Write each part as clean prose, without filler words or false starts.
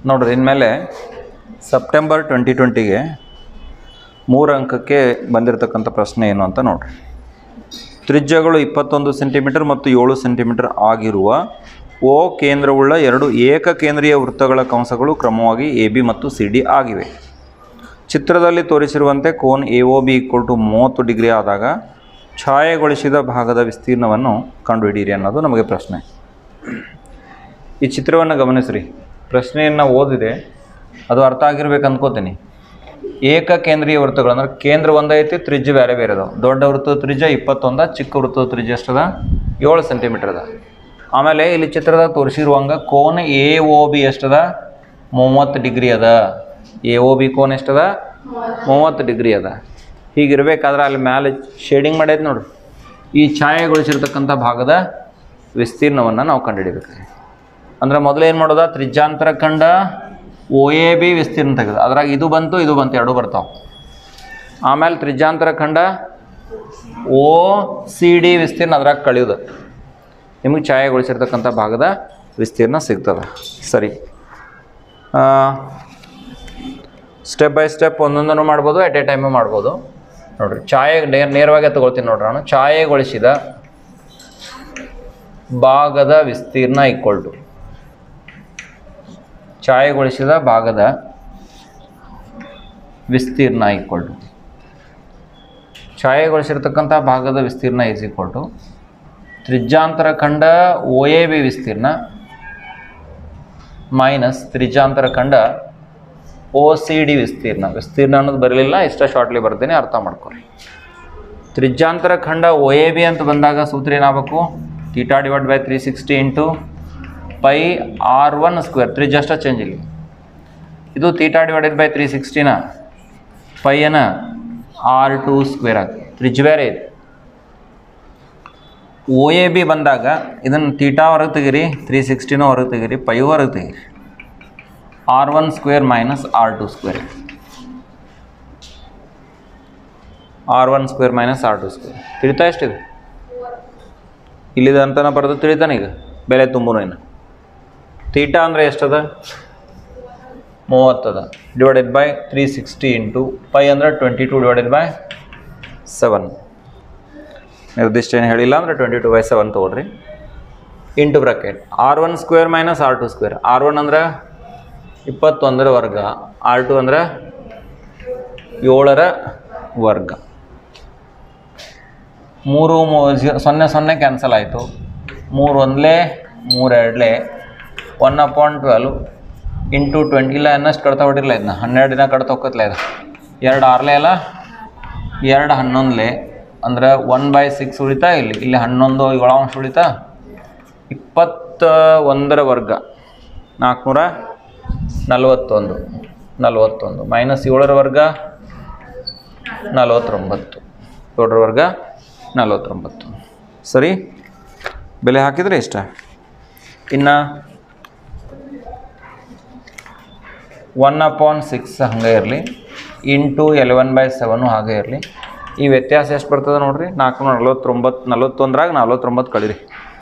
ನೋಡ್ರಿ ಇನ್ಮೇಲೆ ಸೆಪ್ಟೆಂಬರ್ 2020ಗೆ 3 ಅಂಕಕ್ಕೆ ಬಂದಿರತಕ್ಕಂಥ ಪ್ರಶ್ನೆ ಏನು ಅಂತ ನೋಡ್ರಿ. ತ್ರಿಜ್ಯಗಳು 21 ಸೆಂಟಿಮೀಟರ್ ಮತ್ತು 7 ಸೆಂಟಿಮೀಟರ್ ಆಗಿರುವ ಓ ಕೇಂದ್ರವುಳ್ಳ 2 ಏಕಕೇಂದ್ರೀಯ ವೃತ್ತಗಳ ಕಂಸಗಳು ಕ್ರಮವಾಗಿ AB ಮತ್ತು CD ಆಗಿವೆ. ಚಿತ್ರದಲ್ಲಿ ತೋರಿಸಿರುವಂತೆ ಕೋನ್ AOB = 30 ಡಿಗ್ರಿ ಆದಾಗ ಛಾಯೆಗೊಳಿಸಿದ ಭಾಗದ ವಿಸ್ತೀರ್ಣವನ್ನು ಕಂಡುಹಿಡಿಯಿರಿ ಅನ್ನೋದು ನಮಗೆ ಪ್ರಶ್ನೆ. ಈ ಚಿತ್ರವನ್ನು ಗಮನಿಸ್ರಿ. ಪ್ರಶ್ನೆಯನ್ನು ಓದಿದೆ, ಅದು ಅರ್ಥ ಆಗಿರ್ಬೇಕು ಅಂದ್ಕೋತೀನಿ. ಏಕಕೇಂದ್ರೀಯ ವೃತ್ತಗಳು ಅಂದ್ರೆ ಕೇಂದ್ರ ಒಂದೈತಿ, ತ್ರಿಜ್ಯ ಬೇರೆ ಬೇರೆ ಅದಾವೆ. ದೊಡ್ಡ ವೃತ್ತದ ತ್ರಿಜ್ಯ 21, ಚಿಕ್ಕ ವೃತ್ತದ ತ್ರಿಜ್ಯ ಎಷ್ಟದ 7 ಸೆಂಟಿಮೀಟರ್ ಅದ. ಆಮೇಲೆ ಇಲ್ಲಿ ಚಿತ್ರದ ತೋರಿಸಿರುವಂಗೆ ಕೋನ AOB ಎಷ್ಟದ 30 ಡಿಗ್ರಿ ಅದ. AOB ಕೋನ ಎಷ್ಟದ 30 ಡಿಗ್ರಿ ಅದ. ಹೀಗಿರ್ಬೇಕಾದ್ರೆ ಅಲ್ಲಿ ಮ್ಯಾಲೆ ಶೇಡಿಂಗ್ ಮಾಡೈತೆ ನೋಡ್ರಿ. ಈ ಛಾಯೆಗೊಳಿಸಿರ್ತಕ್ಕಂಥ ಭಾಗದ ವಿಸ್ತೀರ್ಣವನ್ನು ನಾವು ಕಂಡುಹಿಡಿಬೇಕು. ಅಂದ್ರೆ ಮೊದಲು ಏನು ಮಾಡೋದ, ತ್ರಿಜ್ಯಾಂತರ ಖಂಡ OAB ವಿಸ್ತೀರ್ಣ ತೆಗೆದು ಅದ್ರಾಗ ಇದು ಬಂತು ಎರಡು ಬರ್ತಾವೆ. ಆಮೇಲೆ ತ್ರಿಜ್ಯಾಂತರ ಖಂಡ OCD ವಿಸ್ತೀರ್ಣ ಅದ್ರಾಗ ಕಳೆಯೋದು, ನಿಮಗೆ ಛಾಯೆಗೊಳಿಸಿರ್ತಕ್ಕಂಥ ಭಾಗದ ವಿಸ್ತೀರ್ಣ ಸಿಗ್ತದೆ. ಸರಿ, ಸ್ಟೆಪ್ ಬೈ ಸ್ಟೆಪ್ ಒಂದೊಂದನ್ನು ಮಾಡ್ಬೋದು, ಎಟ್ ಎ ಟೈಮು ಮಾಡ್ಬೋದು. ನೋಡ್ರಿ, ನೇರವಾಗಿ ತಗೊಳ್ತೀನಿ ನೋಡ್ರಿ. ನಾನು ಛಾಯೆಗೊಳಿಸಿದ ಭಾಗದ ವಿಸ್ತೀರ್ಣ = ಛಾಯೆಗೊಳಿಸಿದ ಭಾಗದ ವಿಸ್ತೀರ್ಣ ಛಾಯೆಗೊಳಿಸಿರ್ತಕ್ಕಂಥ ಭಾಗದ ವಿಸ್ತೀರ್ಣ = ತ್ರಿಜ್ಯಾಂತರ ಖಂಡ OAB ವಿಸ್ತೀರ್ಣ ಮೈನಸ್ ತ್ರಿಜ್ಯಾಂತರ ಖಂಡ OCD ವಿಸ್ತೀರ್ಣ ಅನ್ನೋದು ಬರಲಿಲ್ಲ, ಇಷ್ಟ ಶಾರ್ಟ್ಲಿ ಬರ್ತೀನಿ, ಅರ್ಥ ಮಾಡ್ಕೊಳ್ಳಿ. ತ್ರಿಜ್ಯಾಂತರ ಖಂಡ OAB ಅಂತ ಬಂದಾಗ ಸೂತ್ರ ಏನಾಗಬೇಕು, θ/360 × πr1². ತ್ರಿಜ್ಯ ಅಷ್ಟ ಚೇಂಜ್ ಇಲ್ಲ. ಇದು θ/360ನ πನ r2² ಆಗುತ್ತೆ. ತ್ರಿಜ್ಯ ಬೇರೆ ಇದೆ. OAB ಬಂದಾಗ ಇದನ್ನು θ ಹೊರಗೆ ತೆಗೀರಿ, 360ನ ಹೊರಗೆ ತೆಗೀರಿ, π ಹೊರಗೆ ತೆಗೀರಿ. r1² minus r2². r1² minus r2². ತಿಳಿತಾ ಎಷ್ಟಿದೆ? ಇಲ್ಲಿದೆ ಅಂತನ ಬರೋದು ತಿಳಿತಾನೆ. ಈಗ ಬೆಲೆ ತುಂಬುನೇನು θ ಅಂದರೆ ಎಷ್ಟದ 30 ಅದ, /360 × π ಅಂದರೆ 22/7. ನಿರ್ದಿಷ್ಟ ಏನು ಹೇಳಿಲ್ಲ ಅಂದರೆ 22/7 ತೊಗೊಳ್ರಿ. Into bracket r1² minus r2². r1 ಅಂದ್ರೆ 21ರ ವರ್ಗ, r2 ಅಂದ್ರೆ 7ರ ವರ್ಗ. 3 0 ಕ್ಯಾನ್ಸಲ್ ಆಯಿತು. 3 1 3 2 1/12 ಇಂಟು 20 ಇಲ್ಲ ಅನ್ನಷ್ಟು ಕಡ್ತಾ ಹೊಡಿರಲ್ಲ. ಇದನ್ನ 12 ದಿನ ಕಡ್ತಾ ಹೋಗತ್ಲ. ಇದು 2 6 ಅಲ್ಲ, 2 11 ಅಂದ್ರೆ 1/6 ಉಳಿತಾ. ಇಲ್ಲಿ 11 7 ಅಂಶ ಉಳಿತಾ. 21ರ ವರ್ಗ 441 ಮೈನಸ್ 7ರ ವರ್ಗ 49. 7ರ ವರ್ಗ 49. ಸರಿ, ಬೆಲೆ ಹಾಕಿದರೆ ಇಷ್ಟ. ಇನ್ನು 1/6 ಹಾಗೆ ಇರಲಿ, ಇಂಟು 11/7 ಹಾಗೆ ಇರಲಿ. ಈ ವ್ಯತ್ಯಾಸ ಎಷ್ಟು ಬರ್ತದೆ ನೋಡ್ರಿ, 449. 41ರಾಗ 49 ಕಳೀರಿ.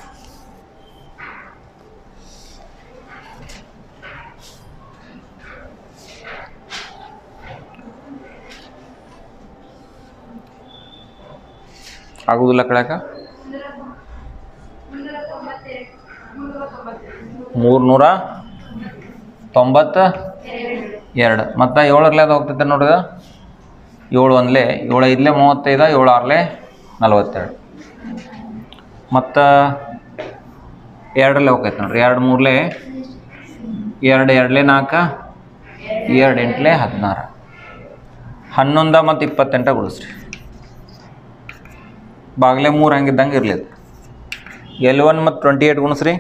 ಆಗುದಿಲ್ಲ ಕಳ್ಯಾಕ 392. ಮತ್ತು 7ರಲ್ಲಿ ಅದು ಹೋಗ್ತೈತೆ ನೋಡ್ರಿ. 7 1 7 5 35, 7 6 42. ಮತ್ತು 2ರಲ್ಲಿ ಹೋಗ್ತೈತೆ ನೋಡ್ರಿ. 2 3 2 2 4 2 8 16. 11 ಮತ್ತು 28 ಗುಡಿಸ್ರಿ. ಬಾಗ್ಲೆ 3 ಹಂಗಿದ್ದಂಗೆ ಇರಲಿ. L1 ಮತ್ತು 28 ಗುಣಿಸ್ರಿ.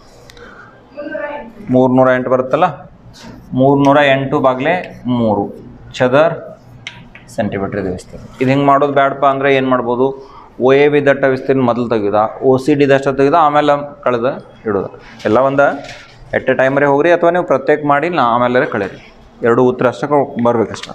308 ಬರುತ್ತಲ್ಲ. 308 ಬಾಗ್ಲೆ 3 ಚದರ್ ಸೆಂಟಿಮೀಟರ್ ಇದೆ ವಿಸ್ತೀರ್ಣ. ಇದು ಹಿಂಗೆ ಮಾಡೋದು ಬೇಡಪ್ಪ ಅಂದರೆ ಏನು ಮಾಡ್ಬೋದು, OAB ದಟ್ಟ ವಿಸ್ತೀರ್ಣ ಮೊದಲು ತೆಗೆದ, OCD ದಷ್ಟ ತೆಗೆದ, ಆಮೇಲೆ ಕಳೆದ ಇಡೋದು. ಎಲ್ಲ ಒಂದು ಎಟ್ ಎ ಟೈಮರೇ ಹೋಗ್ರಿ, ಅಥವಾ ನೀವು ಪ್ರತ್ಯೇಕ ಮಾಡಿ ಆಮೇಲೆ ಕಳೀರಿ. 2 ಉತ್ತರ ಅಷ್ಟಕ್ಕೆ ಬರಬೇಕಷ್ಟ.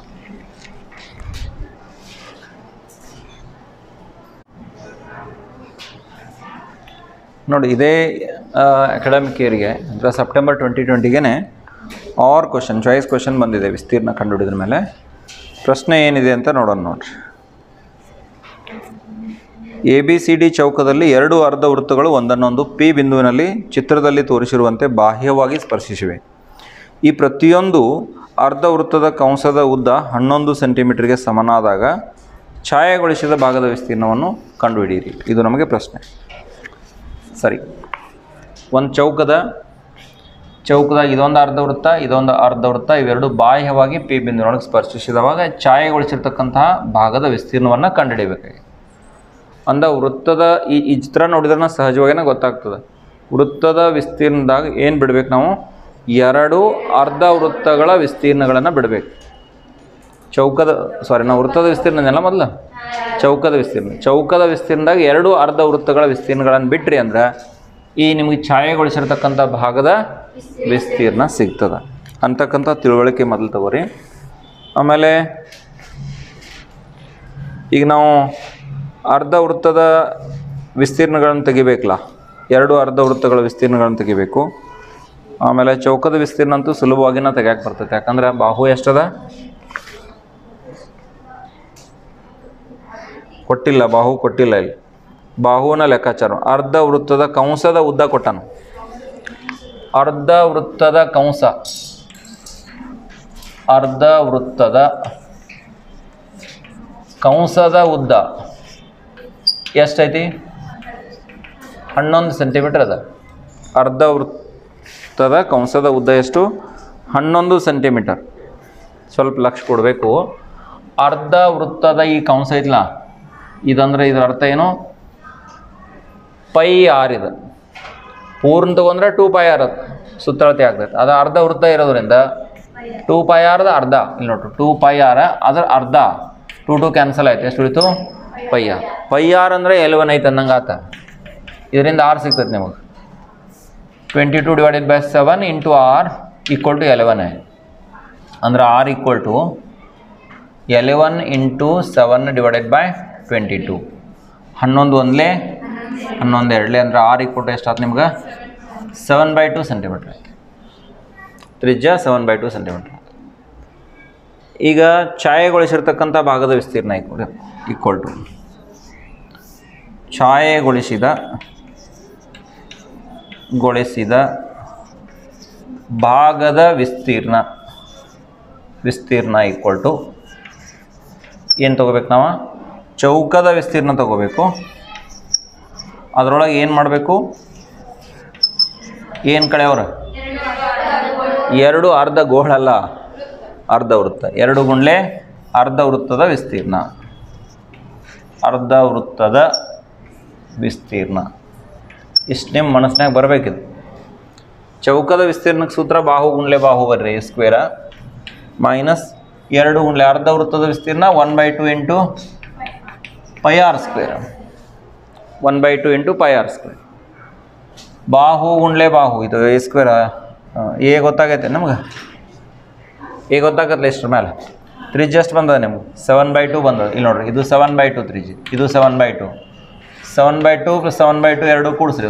ನೋಡಿ, ಇದೇ ಅಕಾಡೆಮಿಕ್ ಇಯರ್ಗೆ ಅಂದರೆ ಸೆಪ್ಟೆಂಬರ್ 2020ಗೆ ಆರ್ ಕ್ವಶನ್ ಚಾಯ್ಸ್ ಕ್ವಶನ್ ಬಂದಿದೆ ವಿಸ್ತೀರ್ಣ ಕಂಡುಹಿಡಿದ ಮೇಲೆ. ಪ್ರಶ್ನೆ ಏನಿದೆ ಅಂತ ನೋಡೋಣ ನೋಡ್ರಿ. ABCD ಚೌಕದಲ್ಲಿ ಎರಡು ಅರ್ಧ ವೃತ್ತಗಳು ಒಂದನ್ನೊಂದು P ಬಿಂದುವಿನಲ್ಲಿ ಚಿತ್ರದಲ್ಲಿ ತೋರಿಸಿರುವಂತೆ ಬಾಹ್ಯವಾಗಿ ಸ್ಪರ್ಶಿಸಿವೆ. ಈ ಪ್ರತಿಯೊಂದು ಅರ್ಧ ವೃತ್ತದ ಕಂಸದ ಉದ್ದ 11 ಸೆಂಟಿಮೀಟರ್ಗೆ ಸಮನಾದಾಗ ಛಾಯೆಗೊಳಿಸಿದ ಭಾಗದ ವಿಸ್ತೀರ್ಣವನ್ನು ಕಂಡುಹಿಡಿಯಿರಿ. ಇದು ನಮಗೆ ಪ್ರಶ್ನೆ. ಸರಿ, ಒಂದು ಚೌಕದಾಗ ಇದೊಂದು ಅರ್ಧ ವೃತ್ತ ಇವೆರಡು ಬಾಹ್ಯವಾಗಿ P ಬಿಂದುವಿನೊಳಗೆ ಸ್ಪರ್ಶಿಸಿದವಾಗ ಛಾಯೆಗೊಳಿಸಿರ್ತಕ್ಕಂತಹ ಭಾಗದ ವಿಸ್ತೀರ್ಣವನ್ನು ಕಂಡುಹಿಡಿಯಬೇಕಾಗಿದೆ. ವೃತ್ತದ ಈ ಚಿತ್ರ ನೋಡಿದ್ರೆ ಸಹಜವಾಗಿಯೇ ಗೊತ್ತಾಗ್ತದೆ. ವೃತ್ತದ ವಿಸ್ತೀರ್ಣದಾಗ ಏನು ಬಿಡಬೇಕು ನಾವು? ಎರಡು ಅರ್ಧ ವೃತ್ತಗಳ ವಿಸ್ತೀರ್ಣಗಳನ್ನು ಬಿಡಬೇಕು. ನಾವು ವೃತ್ತದ ವಿಸ್ತೀರ್ಣನೆಲ್ಲ ಮೊದಲು ಚೌಕದ ವಿಸ್ತೀರ್ಣದಾಗ ಎರಡು ಅರ್ಧ ವೃತ್ತಗಳ ವಿಸ್ತೀರ್ಣಗಳನ್ನು ಬಿಟ್ರಿ ಅಂದ್ರೆ ಈ ನಿಮಗೆ ಛಾಯೆಗೊಳಿಸಿರ್ತಕ್ಕಂಥ ಭಾಗದ ವಿಸ್ತೀರ್ಣ ಸಿಗ್ತದೆ ಅಂತಕ್ಕಂಥ ತಿಳುವಳಿಕೆ ಮೊದಲು ತಗೋರಿ. ಆಮೇಲೆ ಈಗ ನಾವು ಅರ್ಧ ವೃತ್ತದ ವಿಸ್ತೀರ್ಣಗಳನ್ನು ತೆಗಿಬೇಕಲ್ಲ, ಎರಡು ಅರ್ಧ ವೃತ್ತಗಳ ವಿಸ್ತೀರ್ಣಗಳನ್ನು ತೆಗಿಬೇಕು. ಆಮೇಲೆ ಚೌಕದ ವಿಸ್ತೀರ್ಣ ಅಂತೂ ಸುಲಭವಾಗಿನ ತೆಗಿಯಕ್ಕೆ ಬರ್ತೈತೆ, ಯಾಕಂದ್ರೆ ಬಾಹು ಎಷ್ಟದ ಬಾಹು ಕೊಟ್ಟಿಲ್ಲ ಇಲ್ಲಿ. ಬಾಹುವಿನ ಲೆಕ್ಕಾಚಾರ ಅರ್ಧ ವೃತ್ತದ ಕಂಸದ ಉದ್ದ ಕೊಟ್ಟನು. ಅರ್ಧ ವೃತ್ತದ ಕಂಸದ ಉದ್ದ ಎಷ್ಟೈತಿ? 11 ಸೆಂಟಿಮೀಟರ್ ಅದ. ಅರ್ಧ ವೃತ್ತದ ಕಂಸದ ಉದ್ದ ಎಷ್ಟು? 11 ಸೆಂಟಿಮೀಟರ್. ಸ್ವಲ್ಪ ಲಕ್ಷ ಕೊಡಬೇಕು. ಅರ್ಧ ವೃತ್ತದ ಈ ಕಂಸ ಐತಲ್ಲ, ಇದಂದ್ರೆ ಇದರ ಅರ್ಥ ಏನು? πr. ಇದು ಪೂರ್ಣ ತಗೊಂಡ್ರೆ 2πr ಸುತ್ತಳತೆ ಆಗ್ತೈತೆ. ಅದು ಅರ್ಧ ವೃತ್ತ ಇರೋದ್ರಿಂದ 2πr ಅರ್ಧ. ಇಲ್ಲಿ ನೋಡ್ರಿ 2πr ಅದ್ರ ಅರ್ಧ. 2 ಕ್ಯಾನ್ಸಲ್ ಆಯ್ತು. ಎಷ್ಟು ಉಳಿತು? πr ಅಂದರೆ 11 ಐತೆ ಅನ್ನಂಗೆ ಆತ. ಇದರಿಂದ r ಸಿಗ್ತೈತೆ ನಿಮಗೆ. 22 / 7 × r = 11 ಅಂದ್ರೆ r = 11 × 7 / 22. 11 ಒಂದ್ಲೆ 11 ಎರಡ್ಲೆ ಅಂದ್ರೆ r = ಎಷ್ಟಾಯ್ತು ನಿಮ್ಗೆ? 7/2 ಸೆಂಟಿಮೀಟರ್ ಆಯ್ತು. ತ್ರಿಜ್ಯ 7/2 ಸೆಂಟಿಮೀಟರ್. ಈಗ ಛಾಯೆಗೊಳಿಸಿರ್ತಕ್ಕಂಥ ಭಾಗದ ವಿಸ್ತೀರ್ಣ = ಛಾಯೆಗೊಳಿಸಿದ ಭಾಗದ ವಿಸ್ತೀರ್ಣ = ಏನು ತಗೋಬೇಕು ನಾವು? ಚೌಕದ ವಿಸ್ತೀರ್ಣ ತಗೋಬೇಕು. ಅದರೊಳಗೆ ಏನು ಮಾಡಬೇಕು? ಏನು ಕಳೆಯವ್ರ? ಎರಡು ಅರ್ಧ ಗೋಳಲ್ಲ, ಅರ್ಧ ವೃತ್ತ. 2 ಗುಂಡ್ಲೆ ಅರ್ಧ ವೃತ್ತದ ವಿಸ್ತೀರ್ಣ. ಇಷ್ಟು ನಿಮ್ಮ ಮನಸ್ಸಿನಾಗ ಬರಬೇಕಿದೆ. ಚೌಕದ ವಿಸ್ತೀರ್ಣಕ್ಕೆ ಸೂತ್ರ ಬಾಹು ಗುಂಡ್ಲೆ ಬಾಹು ಬರ್ರಿ ಸ್ಕ್ವೇರ ಮೈನಸ್ 2 ಗುಂಡ್ಲೆ ಅರ್ಧ ವೃತ್ತದ ವಿಸ್ತೀರ್ಣ 1/2 × πr². 1/2 × πr². ಬಾಹು ಗುಂಡ್ಲೆ ಬಾಹು ಇದು a² ಗೊತ್ತಾಗೈತೆ ನಮ್ಗೆ. ಗೊತ್ತಾಗತ್ತಲ್ಲ ಇಷ್ಟ್ರ ಮೇಲೆ. ತ್ರಿಜ್ಯ ಎಷ್ಟು ಬಂದದ ನಿಮ್ಗೆ? 7/2 ಬಂದದ. ಇಲ್ಲಿ ನೋಡ್ರಿ, ಇದು 7/2 ತ್ರಿಜ್ಯ, ಇದು 7/2. 7/2 + 7/2 ಎರಡು ಕೂಡಿಸ್ರಿ.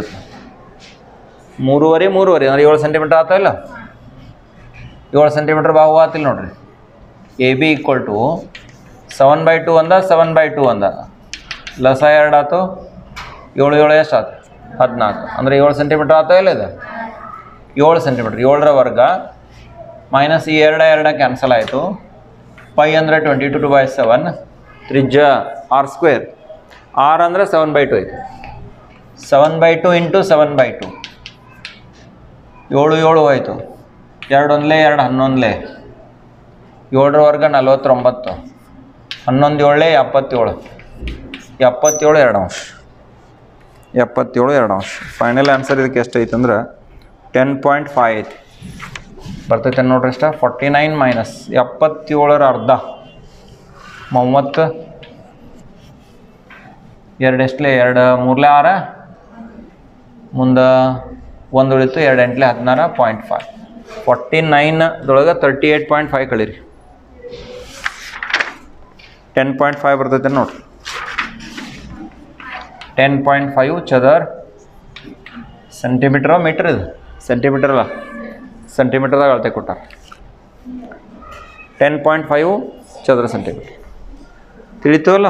3 ಅಂದ್ರೆ 7 ಸೆಂಟಿಮೀಟರ್ ಆತ ಇಲ್ಲ? 7 ಸೆಂಟಿಮೀಟರ್ ಬಾಹು ಆತಿಲ್ಲ ನೋಡ್ರಿ. AB = 7/2 ಅಂದ 7/2 ಅಂದ ಲಸ 2 ಆತು. 7 7 ಎಷ್ಟು ಆತು? 14 ಅಂದರೆ 7 ಸೆಂಟಿಮೀಟರ್ ಆತ ಇಲ್ಲ? ಇದು 7 ಸೆಂಟಿಮೀಟರ್. 7ರ ವರ್ಗ ಮೈನಸ್ ಈ 2 ಕ್ಯಾನ್ಸಲ್ ಆಯಿತು. π ಅಂದರೆ 22/7. ತ್ರಿಜ್ಯ r². r ಅಂದರೆ 7/2 ಐತಿ. 7/2 × 7/2 7 7 ಆಯಿತು. 2 1 2 11 7ರ ವರ್ಗ 49. 11 7 77. 77 2 ಅಂಶ. 77 2 ಅಂಶ. ಫೈನಲ್ ಆನ್ಸರ್ ಇದಕ್ಕೆ ಎಷ್ಟು ಐತೆ ಅಂದ್ರೆ 10.5 ಐತಿ. ಬರ್ತೈತೆ ನೋಡ್ರಿ ಇಷ್ಟ. 49 ಮೈನಸ್ 77ರ ಅರ್ಧ 30. 2 ಎಷ್ಟಲೆ 2 3 6 ಮುಂದೆ 1 ಉಳಿತು. 2 8 16 0.5. 49ದೊಳಗೆ 38.5 ಕಳೀರಿ. 10.5 ಬರ್ತೈತೆ ನೋಡ್ರಿ. 10.5 ಚದರ್ ಸೆಂಟಿಮೀಟರ್ ಮೀಟರ್. ಇದು ಸೆಂಟಿಮೀಟರ್ ಅಲ್ಲ, ಸೆಂಟಿಮೀಟರ್ದಾಗ ಅಳತೆ ಕೊಟ್ಟಾರ. 10.5 ಚದರ ಸೆಂಟಿಮೀಟರ್. ತಿಳಿತವಲ್ಲ?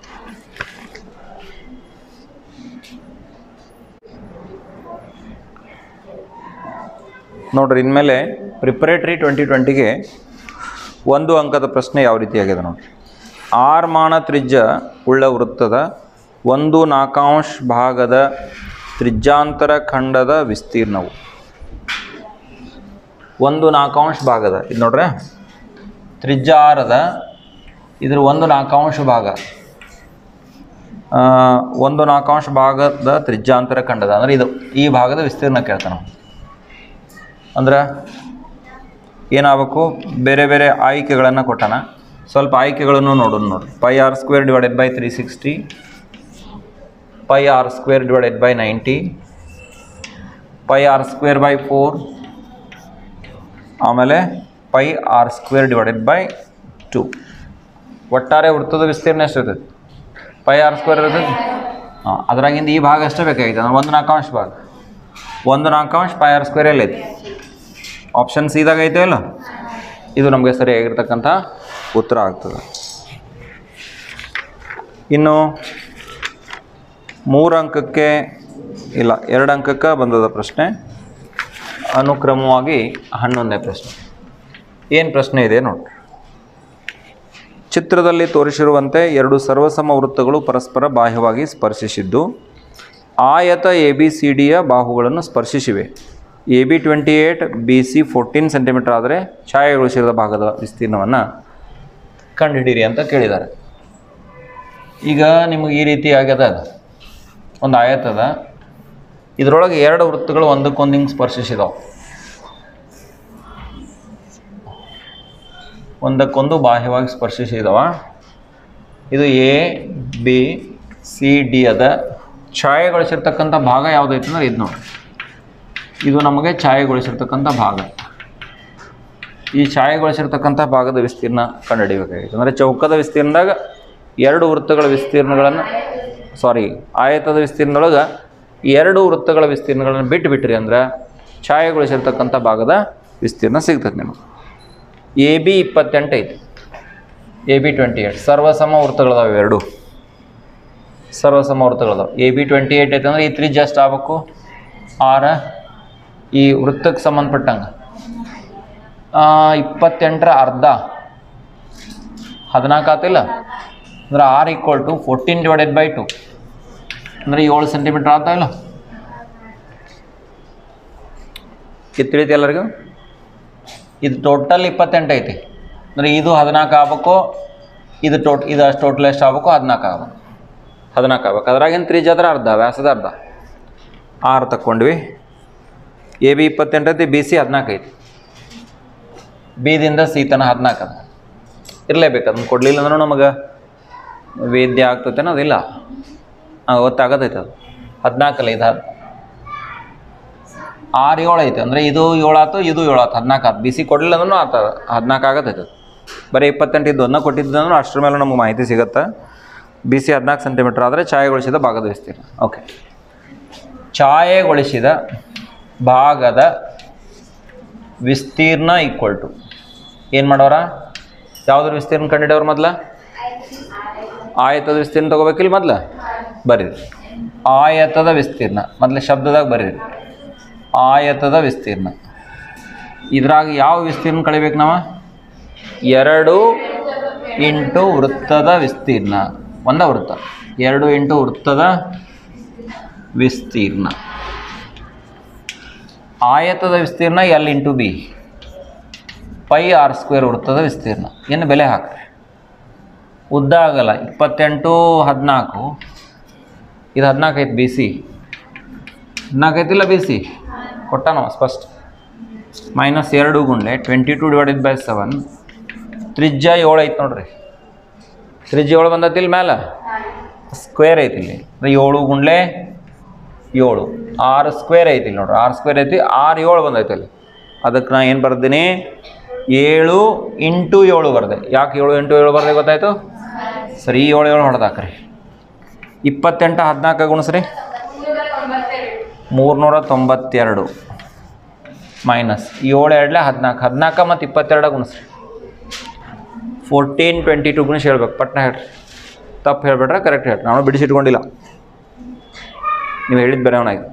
ನೋಡ್ರಿ, ಇನ್ಮೇಲೆ ಪ್ರಿಪರೇಟರಿ 2020ಗೆ 1 ಅಂಕದ ಪ್ರಶ್ನೆ ಯಾವ ರೀತಿಯಾಗಿದೆ ನೋಡ್ರಿ. ಆರ್ಮಾಣ ತ್ರಿಜ್ಯ ಉಳ್ಳ ವೃತ್ತದ 1/4 ಭಾಗದ ತ್ರಿಜ್ಯಾಂತರ ಖಂಡದ ವಿಸ್ತೀರ್ಣವು 1/4 ಭಾಗದ, ಇದು ನೋಡ್ರೆ ತ್ರಿಜ್ಯ ಆರದ ಇದ್ರ 1/4 ಭಾಗ, 1/4 ಭಾಗದ ತ್ರಿಜ್ಯಾಂತರ ಖಂಡದ ಅಂದ್ರೆ ಇದು ಈ ಭಾಗದ ವಿಸ್ತೀರ್ಣ ಕೇಳ್ತಾನೆ. ಅಂದ್ರೆ ಏನಾಗಬೇಕು, ಬೇರೆ ಬೇರೆ ಆಯ್ಕೆಗಳನ್ನು ಕೊಟ್ಟಾನ. ಸ್ವಲ್ಪ ಆಯ್ಕೆಗಳನ್ನು ನೋಡೋಣ ನೋಡ್ರಿ. πr² / 360, πr² / 90, πr²/4, ಆಮೇಲೆ πr² / 2. ಒಟ್ಟಾರೆ ವೃತ್ತದ ವಿಸ್ತೀರ್ಣ ಎಷ್ಟು ಇರ್ತೈತಿ? πr² ಇರ್ತೈತಿ. ಹಾಂ, ಅದ್ರಾಗಿಂದ ಈ ಭಾಗ ಅಷ್ಟೇ ಬೇಕಾಗಿತ್ತು. ಅಂದ್ರೆ 1/4 ಭಾಗ, 1/4 πr² ಎಲ್ಲೈತಿ? ಆಪ್ಷನ್ ಸಿದಾಗ ಐತೆ ಅಲ್ಲ, ಇದು ನಮಗೆ ಸರಿಯಾಗಿರ್ತಕ್ಕಂಥ ಉತ್ತರ ಆಗ್ತದೆ. ಇನ್ನು 3 ಅಂಕಕ್ಕೆ ಇಲ್ಲ 2 ಅಂಕಕ್ಕೆ ಬಂದದ ಪ್ರಶ್ನೆ, ಅನುಕ್ರಮವಾಗಿ 11ನೇ ಪ್ರಶ್ನೆ. ಏನು ಪ್ರಶ್ನೆ ಇದೆ ನೋಡ್ರಿ. ಚಿತ್ರದಲ್ಲಿ ತೋರಿಸಿರುವಂತೆ 2 ಸರ್ವಸಮ ವೃತ್ತಗಳು ಪರಸ್ಪರ ಬಾಹ್ಯವಾಗಿ ಸ್ಪರ್ಶಿಸಿದ್ದು ಆಯತ ABCDಯ ಬಾಹುಗಳನ್ನು ಸ್ಪರ್ಶಿಸಿವೆ. AB 28, BC 14 ಸೆಂಟಿಮೀಟರ್ ಆದರೆ ಛಾಯೆಗೊಳಿಸಿದ ಭಾಗದ ವಿಸ್ತೀರ್ಣವನ್ನು ಕಂಡುಹಿಡಿಯಿರಿ ಅಂತ ಕೇಳಿದ್ದಾರೆ. ಈಗ ನಿಮಗೆ ಈ ರೀತಿ ಆಗ್ಯದ, ಒಂದು ಆಯತದ, ಇದರೊಳಗೆ 2 ವೃತ್ತಗಳು ಒಂದಕ್ಕೊಂದು ಹಿಂಗೆ ಸ್ಪರ್ಶಿಸಿದಾವೆ, ಒಂದಕ್ಕೊಂದು ಬಾಹ್ಯವಾಗಿ ಸ್ಪರ್ಶಿಸಿದವ. ಇದು ABCD ಅದ. ಛಾಯೆಗೊಳಿಸಿರ್ತಕ್ಕಂಥ ಭಾಗ ಯಾವುದೈತೆ ಅಂದ್ರೆ ಇದು ನೋಡಿ, ಇದು ನಮಗೆ ಛಾಯೆಗೊಳಿಸಿರ್ತಕ್ಕಂಥ ಭಾಗ. ಈ ಛಾಯೆಗೊಳಿಸಿರ್ತಕ್ಕಂಥ ಭಾಗದ ವಿಸ್ತೀರ್ಣ ಕಂಡುಹಿಡಿಯಬೇಕಾಗಿತ್ತು. ಅಂದರೆ ಚೌಕದ ವಿಸ್ತೀರ್ಣದಾಗ 2 ವೃತ್ತಗಳ ವಿಸ್ತೀರ್ಣಗಳನ್ನು, ಆಯತದ ವಿಸ್ತೀರ್ಣದೊಳಗೆ 2 ವೃತ್ತಗಳ ವಿಸ್ತೀರ್ಣಗಳನ್ನು ಬಿಟ್ಟುಬಿಟ್ರಿ ಅಂದ್ರೆ ಛಾಯೆಗೊಳಿಸಿರ್ತಕ್ಕಂಥ ಭಾಗದ ವಿಸ್ತೀರ್ಣ ಸಿಗ್ತದೆ ನಿಮಗೆ. AB 28 ಐತಿ, AB 28 ಸರ್ವಸಮ ವೃತ್ತಗಳದಾವೆ. 2 ಸರ್ವಸಮ ವೃತ್ತಗಳದಾವೆ. AB 28 ಐತೆ ಅಂದ್ರೆ ಈ ತ್ರಿಜ್ಯ ಎಷ್ಟು ಆಗಬೇಕು? 6. ಈ ವೃತ್ತಕ್ಕೆ ಸಂಬಂಧಪಟ್ಟಂಗೆ 28ರ ಅರ್ಧ 14 ಆತಿಲ್ಲ ಅಂದ್ರೆ R = 14/2 ಅಂದರೆ 7 ಸೆಂಟಿಮೀಟರ್ ಆಗ್ತಾ ಇಲ್ಲ. ಇದು ತಿಳಿತಿ ಎಲ್ಲರಿಗೂ? ಇದು ಟೋಟಲ್ 28 ಐತಿ ಅಂದರೆ ಇದು 14 ಆಗ್ಬೇಕು, ಇದು ಅಷ್ಟು ಟೋಟಲ್ ಎಷ್ಟು ಆಗ್ಬೇಕು? 14 ಆಗ್ಬೇಕು. 14 ಆಗ್ಬೇಕು. ಅದ್ರಾಗಿನ ತ್ರಿಜ್ಯ ಅದ್ರ ಅರ್ಧ, ವ್ಯಾಸದ ಅರ್ಧ 6 ತಕ್ಕೊಂಡ್ವಿ. AB 28 ಐತಿ, BC 14 ಐತಿ. ಬಿದಿಂದ ಸಿ ತನ 14 ಅದ. ಇರಲೇಬೇಕು, ಅದನ್ನು ಕೊಡಲಿಲ್ಲ ಅಂದ್ರೆ ನಮಗೆ ವೇದ್ಯ ಆಗ್ತೈತೆ ಅದಿಲ್ಲ, ಗೊತ್ತಾಗತೈತೆ. ಅದು 14 ಇದು 6 7 ಐತೆ ಅಂದರೆ ಇದು 7 ಆಯ್ತು, ಇದು 7 ಆಯ್ತು, 14 ಆಯ್ತು. BC ಕೊಡಲಿಲ್ಲ ಅಂದ್ರೂ ಆತ 14 ಆಗತೈತೆ. ಬರೀ 28 ಇದ್ದು ಅದನ್ನ ಕೊಟ್ಟಿದ್ದು ಅಷ್ಟರ ಮೇಲೆ ನಮಗೆ ಮಾಹಿತಿ ಸಿಗುತ್ತೆ. BC 14 ಸೆಂಟಿಮೀಟರ್ ಆದರೆ ಛಾಯೆಗೊಳಿಸಿದ ಭಾಗದ ವಿಸ್ತೀರ್ಣ. ಓಕೆ, ಛಾಯೆಗೊಳಿಸಿದ ಭಾಗದ ವಿಸ್ತೀರ್ಣ = ಏನು ಮಾಡೋರ? ಯಾವುದ್ರ ವಿಸ್ತೀರ್ಣ ಕಂಡಿಡಿಯವ್ರು? ಮೊದಲ ಆಯತದ ವಿಸ್ತೀರ್ಣ ತೊಗೋಬೇಕಿಲ್ಲ. ಮೊದಲು ಬರೀರಿ ಆಯತದ ವಿಸ್ತೀರ್ಣ, ಮೊದಲು ಶಬ್ದದಾಗ ಬರೀರಿ ಆಯತದ ವಿಸ್ತೀರ್ಣ. ಇದ್ರಾಗ ಯಾವ ವಿಸ್ತೀರ್ಣ ಕಳಿಬೇಕು ನಾವು? 2 × ವೃತ್ತದ ವಿಸ್ತೀರ್ಣ. ಒಂದ ವೃತ್ತ 2 × ವೃತ್ತದ ವಿಸ್ತೀರ್ಣ. ಆಯತದ ವಿಸ್ತೀರ್ಣ L × B, πr² ವೃತ್ತದ ವಿಸ್ತೀರ್ಣ. ಏನು ಬೆಲೆ ಹಾಕ್ರಿ? ಉದ್ದ ಆಗಲ್ಲ 28 14, ಇದು 14 ಐತಿ. BC 14 ಐತಿಲ್ಲ, BC ಕೊಟ್ಟ ನಾವು ಸ್ಪಷ್ಟ. -2 ಗುಂಡ್ಲೆ 22/7. ತ್ರಿಜ್ಯ 7 ಐತಿ ನೋಡ್ರಿ. ತ್ರಿಜ್ಯ 7 ಬಂದೈತಿಲ್ಲ, ಮೇಲೆ ಸ್ಕ್ವೇರ್ ಐತಿ ಇಲ್ಲಿ. 7 ಗುಂಡ್ಲೆ 7, R² ಐತಿ ನೋಡ್ರಿ. R² ಐತಿ, 6 7 ಬಂದೈತಿ ಅಲ್ಲಿ. ಅದಕ್ಕೆ ನಾ ಏನು ಬರ್ತೀನಿ? 7 × 7 ಬರ್ದೆ. ಯಾಕೆ 7 × 7 ಬರ್ದೆ ಗೊತ್ತಾಯ್ತು? ಸರಿ, 7 7 ಹೊಡೆದಾಕ್ರಿ. 28 14 ಗುಣಿಸ್ರಿ, 392. ಮೈನಸ್ 7 2 14 14 ಮತ್ತು 22 ಗುಣಿಸ್ರಿ 14 22 ಗುಣಿಸಿ ಹೇಳ್ಬೇಕು ಪಟ್ನ ಹೇಳ್ರಿ ತಪ್ಪು ಹೇಳ್ಬೇಡ್ರೆ ಕರೆಕ್ಟ್ ಹೇಳ್ರಿ ನಾವು ಬಿಡಿಸಿಟ್ಕೊಂಡಿಲ್ಲ ನೀವು ಹೇಳಿದ್ದು ಬೇರೆ ಅವನಾಗಿ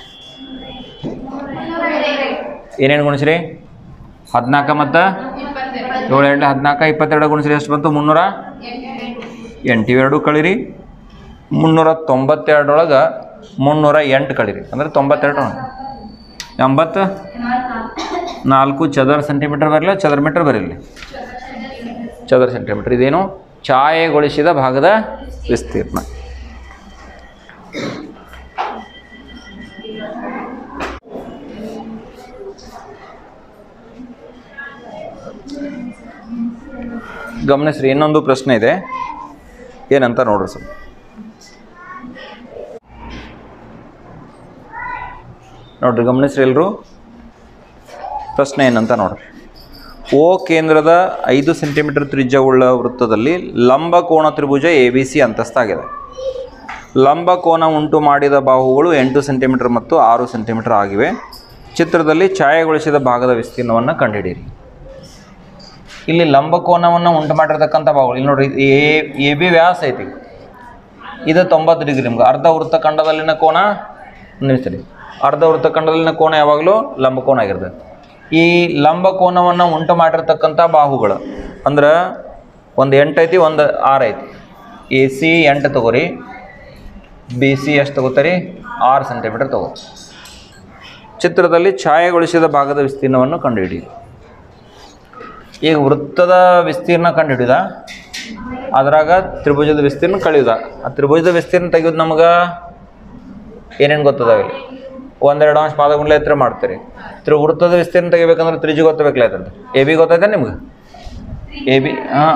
ಏನೇನು ಗುಣಿಸ್ರಿ 14 ಮತ್ತು 7 2 14 22 ಗುಣಿಸ್ರಿ ಎಷ್ಟು ಬಂತು 308 ಇವೆರಡು ಕಳೀರಿ 392 ಒಳಗೆ 308 ಕಳೀರಿ ಅಂದರೆ 92 84 ಚದರ ಸೆಂಟಿಮೀಟರ್ ಬರಲಿಲ್ಲ ಚದರ ಮೀಟರ್ ಬರಲಿ ಚದರ ಸೆಂಟಿಮೀಟರ್ ಇದೇನು ಛಾಯೆಗೊಳಿಸಿದ ಭಾಗದ ವಿಸ್ತೀರ್ಣ ಗಮನಿಸ್ರಿ ಇನ್ನೊಂದು ಪ್ರಶ್ನೆ ಇದೆ ಏನಂತ ನೋಡ್ರಿ ಸರ್ ನೋಡ್ರಿ ಗಮನಿಸ್ರಿ ಎಲ್ಲರೂ ಪ್ರಶ್ನೆ ಏನಂತ ನೋಡ್ರಿ ಓ ಕೇಂದ್ರದ 5 ಸೆಂಟಿಮೀಟರ್ ತ್ರಿಜ್ಯವುಳ್ಳ ವೃತ್ತದಲ್ಲಿ ಲಂಬ ಕೋನ ತ್ರಿಭುಜ ABC ಅಂತಸ್ತಾಗಿದೆ ಲಂಬ ಕೋನ ಉಂಟು ಮಾಡಿದ ಬಾಹುಗಳು 8 ಸೆಂಟಿಮೀಟರ್ ಮತ್ತು 6 ಸೆಂಟಿಮೀಟರ್ ಆಗಿವೆ ಚಿತ್ರದಲ್ಲಿ ಛಾಯೆಗೊಳಿಸಿದ ಭಾಗದ ವಿಸ್ತೀರ್ಣವನ್ನು ಕಂಡುಹಿಡಿಯಿರಿ ಇಲ್ಲಿ ಲಂಬಕೋನವನ್ನು ಉಂಟು ಮಾಡಿರ್ತಕ್ಕಂಥ ಬಾಹುಗಳು ಇಲ್ಲಿ ನೋಡ್ರಿ AB ವ್ಯಾಸ ಐತಿ ಇದು 90 ಡಿಗ್ರಿ ನಿಮ್ಗೆ ಅರ್ಧ ವೃತ್ತಖಂಡದಲ್ಲಿನ ಕೋನ ನಿಲ್ಲಿಸ್ತೀರಿ ಅರ್ಧ ವೃತ್ತಖಂಡದಲ್ಲಿನ ಕೋನ ಯಾವಾಗಲೂ ಲಂಬಕೋನ ಆಗಿರ್ತದೆ ಈ ಲಂಬಕೋನವನ್ನು ಉಂಟು ಮಾಡಿರ್ತಕ್ಕಂಥ ಬಾಹುಗಳು ಅಂದ್ರೆ ಒಂದು 8 ಐತಿ ಒಂದು 6 ಐತಿ AC 8 ತಗೋರಿ BC ಎಷ್ಟು ತಗೋತೀರಿ 6 ಸೆಂಟಿಮೀಟರ್ ತಗೋ ಚಿತ್ರದಲ್ಲಿ ಛಾಯೆಗೊಳಿಸಿದ ಭಾಗದ ವಿಸ್ತೀರ್ಣವನ್ನು ಕಂಡುಹಿಡಿಯಿರಿ ಈಗ ವೃತ್ತದ ವಿಸ್ತೀರ್ಣ ಕಂಡುಹಿಡಿದ ಅದ್ರಾಗ ತ್ರಿಭುಜದ ವಿಸ್ತೀರ್ಣ ಕಳೆಯುದ ಆ ತ್ರಿಭುಜದ ವಿಸ್ತೀರ್ಣ ತೆಗೆಯೋದು ನಮಗೆ ಏನೇನು ಗೊತ್ತದ ಇಲ್ಲಿ 1-2 ಅಂಶ ಪಾದಗುಂಡ್ಲೆ ಎತ್ತರ ಮಾಡ್ತೀರಿ ವೃತ್ತದ ವಿಸ್ತೀರ್ಣ ತೆಗಿಬೇಕಂದ್ರೆ ತ್ರಿಜ್ಯ ಗೊತ್ತಬೇಕಲ್ಲ ಆಯ್ತಂದ್ರೆ AB ಗೊತ್ತೈತೆ ನಿಮ್ಗೆ AB ಹಾಂ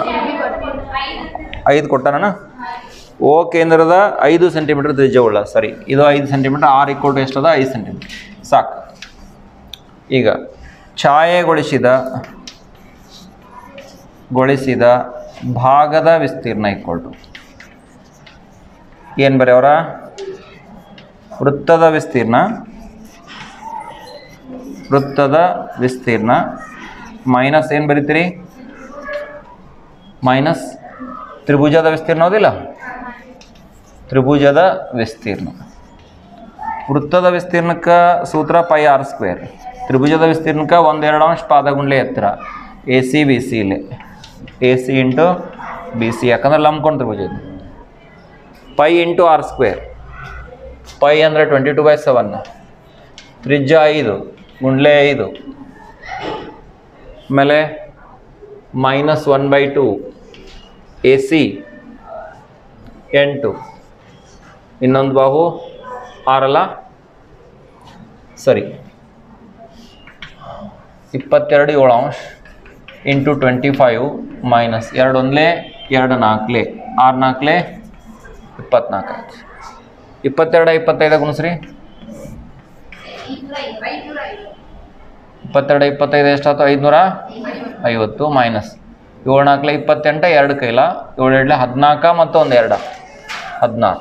5 ಕೊಟ್ಟಾನ ಓ ಕೇಂದ್ರದ 5 ಸೆಂಟಿಮೀಟರ್ ತ್ರಿಜ್ಯವುಳ್ಳ ಸರಿ ಇದು 5 ಸೆಂಟಿಮೀಟರ್ R = ಎಷ್ಟದ 5 ಸೆಂಟಿಮೀಟರ್ ಸಾಕು ಈಗ ಛಾಯೆಗೊಳಿಸಿದ ಭಾಗದ ವಿಸ್ತೀರ್ಣ = ಏನು ಬರೆಯವರ ವೃತ್ತದ ವಿಸ್ತೀರ್ಣ ಮೈನಸ್ ಏನು ಬರೀತೀರಿ ಮೈನಸ್ ತ್ರಿಭುಜದ ವಿಸ್ತೀರ್ಣ ಹೌದಿಲ್ಲ ತ್ರಿಭುಜದ ವಿಸ್ತೀರ್ಣ ವೃತ್ತದ ವಿಸ್ತೀರ್ಣಕ್ಕೆ ಸೂತ್ರ πr². ತ್ರಿಭುಜದ ವಿಸ್ತೀರ್ಣಕ್ಕೆ 1-2 ಅಂಶ ಪಾದಗುಂಡ್ಲೆ ಎತ್ತರ AC BC ಇಲ್ಲಿ AC ಇಂಟು BC ಯಾಕಂದ್ರೆ ಲಂಬಕೋನ ತ್ರಿಭುಜ ಇದು π × r². π ಅಂದರೆ 22/7 ತ್ರಿಜ್ಯ 5 ಗುಂಡ್ಲೆ 5 ಆಮೇಲೆ -1/2 AC 8 ಇನ್ನೊಂದು ಬಾಹು 6 ಅಲ್ಲ ಸರಿ 22 7 ಅಂಶ ಇಂಟು 25 ಮೈನಸ್ 2 1 2 4 6 4 24 22 25 ಗುಣಿಸ್ರಿ 22 25 ಎಷ್ಟಾಯ್ತು 550 ಮೈನಸ್ 7 4 28 2 ಕೈಲ 7 2 14 ಮತ್ತು 1 2 16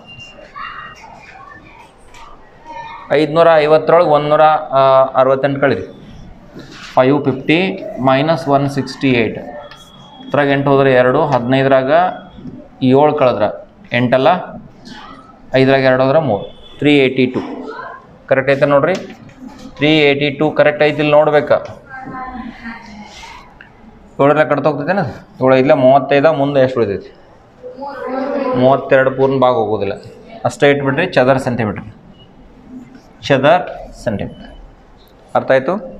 550 168 ಕಳೀರಿ 550 ಮೈನಸ್ 168 ಇದ್ರಾಗ 8 ಹೋದ್ರೆ 2 15ರಾಗ 7 ಕಳೆದ್ರೆ 8 ಅಲ್ಲ 5ರಾಗ 2 ಹೋದ್ರೆ 3 382 ಕರೆಕ್ಟ್ ಐತೆ ನೋಡ್ರಿ 382 ಕರೆಕ್ಟ್ ಐತಿ ಇಲ್ಲಿ ನೋಡ್ಬೇಕಾ 7 ಕಟ್ತಾ ಹೋಗ್ತೈತೇನ 7 ಇಲ್ಲ 35 ಮುಂದೆ ಎಷ್ಟು ಉಳಿತೈತಿ 32 ಪೂರ್ಣ ಭಾಗ ಹೋಗೋದಿಲ್ಲ ಅಷ್ಟೇ ಇಟ್ಬಿಟ್ರಿ ಚದರ ಸೆಂಟಿಮೀಟರ್ ಅರ್ಥ ಆಯಿತು.